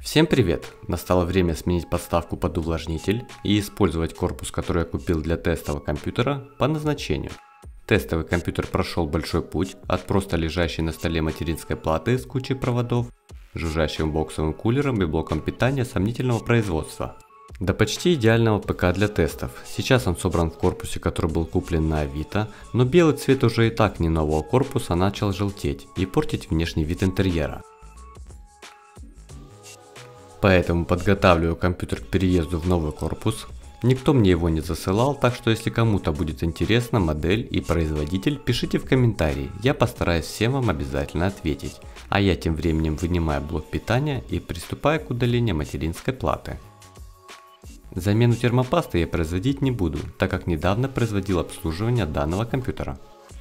Всем привет! Настало время сменить подставку под увлажнитель и использовать корпус, который я купил для тестового компьютера, по назначению. Тестовый компьютер прошел большой путь от просто лежащей на столе материнской платы с кучей проводов, жужжащим боксовым кулером и блоком питания сомнительного производства, до почти идеального ПК для тестов. Сейчас он собран в корпусе, который был куплен на Авито, но белый цвет уже и так не нового корпуса начал желтеть и портить внешний вид интерьера. Поэтому подготавливаю компьютер к переезду в новый корпус. Никто мне его не засылал, так что если кому-то будет интересна модель и производитель, пишите в комментарии, я постараюсь всем вам обязательно ответить. А я тем временем вынимаю блок питания и приступаю к удалению материнской платы. Замену термопасты я производить не буду, так как недавно производил обслуживание данного компьютера.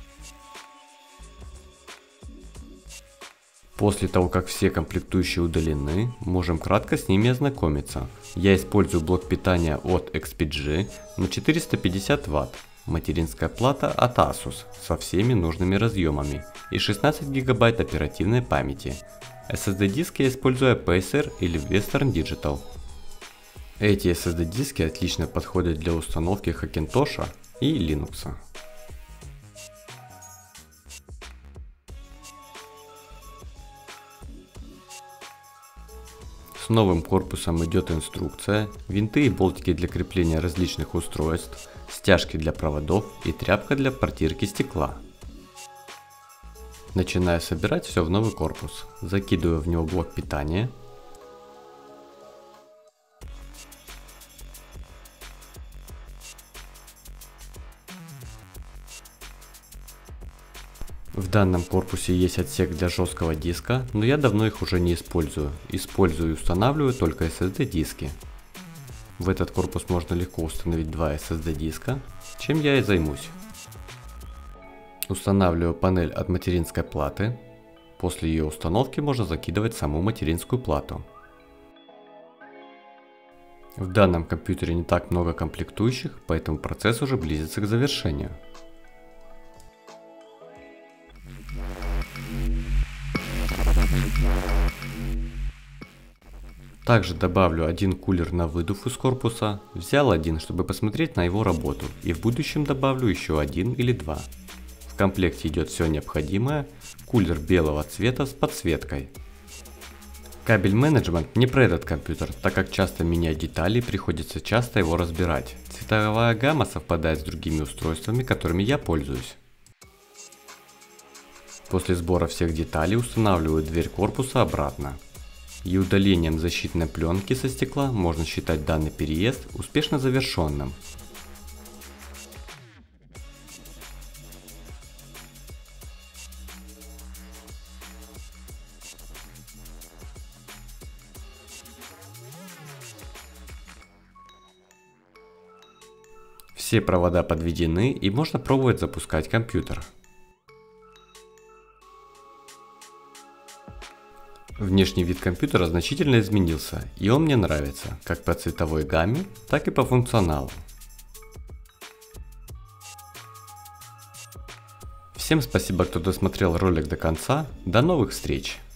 После того, как все комплектующие удалены, можем кратко с ними ознакомиться. Я использую блок питания от XPG на 450 Вт, материнская плата от Asus со всеми нужными разъемами и 16 ГБ оперативной памяти. SSD диски я использую Pacer или Western Digital. Эти SSD диски отлично подходят для установки Hackintosh и Linux. С новым корпусом идет инструкция, винты и болтики для крепления различных устройств, стяжки для проводов и тряпка для протирки стекла. Начинаю собирать все в новый корпус. Закидываю в него блок питания. В данном корпусе есть отсек для жесткого диска, но я давно их уже не использую. Использую и устанавливаю только SSD диски. В этот корпус можно легко установить два SSD диска, чем я и займусь. Устанавливаю панель от материнской платы. После ее установки можно закидывать саму материнскую плату. В данном компьютере не так много комплектующих, поэтому процесс уже близится к завершению. Также добавлю один кулер на выдув из корпуса, взял один, чтобы посмотреть на его работу, и в будущем добавлю еще один или два. В комплекте идет все необходимое, кулер белого цвета с подсветкой. Кабель менеджмент не про этот компьютер, так как часто менять детали, приходится часто его разбирать. Цветовая гамма совпадает с другими устройствами, которыми я пользуюсь. После сбора всех деталей устанавливаю дверь корпуса обратно. И удалением защитной пленки со стекла можно считать данный переезд успешно завершенным. Все провода подведены и можно пробовать запускать компьютер. Внешний вид компьютера значительно изменился, и он мне нравится, как по цветовой гамме, так и по функционалу. Всем спасибо, кто досмотрел ролик до конца, до новых встреч!